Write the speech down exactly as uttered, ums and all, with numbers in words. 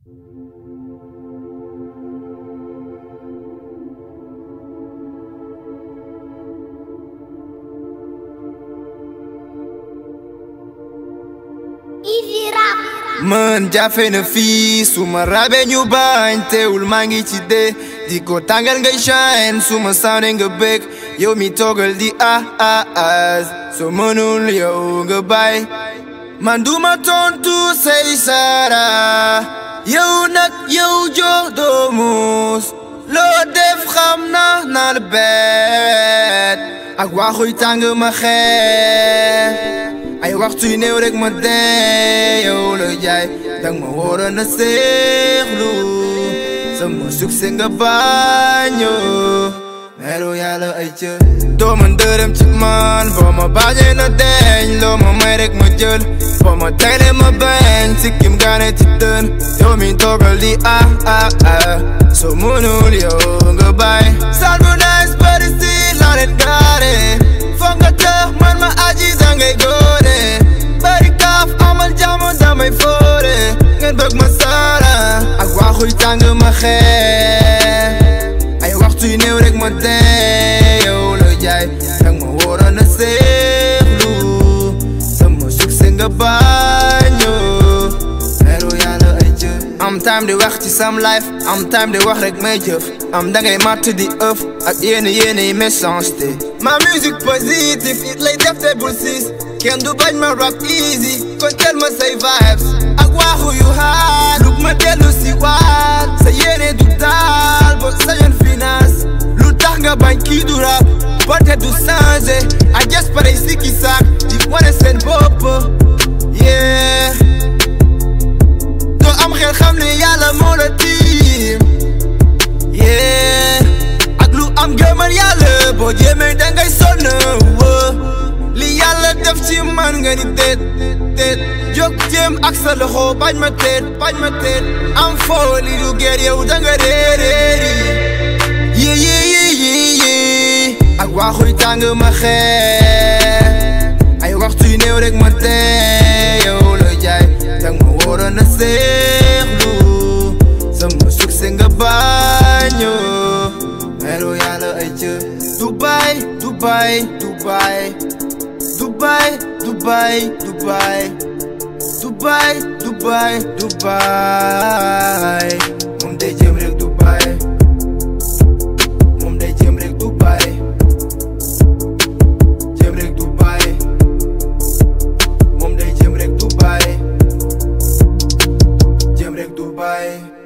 Easy Rap. Man jafe na fii suma rabe ñu bañ teewul maa ngi ci dee di ko tàngal ngay shine suma sound nga bëgg yow mi toogal di ah ah ah soo mënul yow nga bàyyi man duma tontu say sara yow nag yow jox doo muus loo def xam na naa la bet ak waxuy tàng ma xeex ay waxtu yu néew rek ma dee yow la jaay dang ma waroon a seexlu sama succès nga bañoo meru yàlla ay cër doo ma dërëm ci man boo ma bañee na deñ loo ma may rek ma jël boo ma tegle ma bañ sikkim gaane ci dën yow mi toogal di ah ah ah soo mënul yow nga bàyyi sal bu nice bari si laa leen gaare foog nga tax man ma aji dangay góore bari kaaf amal jàmm damay foore ngeen bëgg ma saara ak waxuy tàng ma xeex ay waxtu yu néew rek ma dee yow la jaay dang ma waroon a seexlu sama succès nga bañoo meru yàlla ay jëf am time di wax ci sam life am time di wax rek may jëf am dangay matt di ëf ak yéene yéene yi méchanceté ma musique positive it lay def te bul siis kenn du bañ ma rap easy kon teel ma say vibes ak waxu yu hard lug ma dellu si waat sa yéene du daal bo sañoon finance lu tax nga bañ kii du rap peut-être du changé I guess pare sikki saak di wane seen bopp yeah doo am xel xam ne yàlla moo la tiim yeah ak lu am gëmal yàlla boo jéemee dangay sonn woo li yàlla def ci man nga ni teet teet jóg jéem ak sa loxo bañ ma teet bañ ma teet am foo li du geer yow danga réeréeri yee yee yee yee yee ak waxuy tàng ma xeex ay waxtu yu néew rek ma dee yow la jaay dang ma waroon a seexlu sama succès nga bañoo meru yàlla ay cër Dubai Dubai Dubai Dubai Dubai Dubai Dubai Dubai Dubai moom day jëm rek Dubai moom day jëm rek Dubai jëm rek Dubai moom day jëm rek Dubai jëm rek Dubai